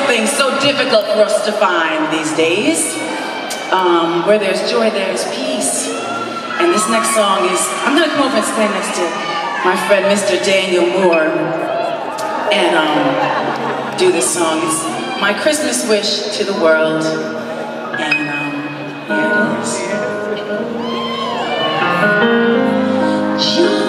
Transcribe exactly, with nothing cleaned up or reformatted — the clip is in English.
things so difficult for us to find these days. Um, where there's joy, there's peace. And this next song is, I'm gonna come over and stand next to my friend Mister Daniel Moore and um, do this song. It's my Christmas wish to the world. And um, here it is.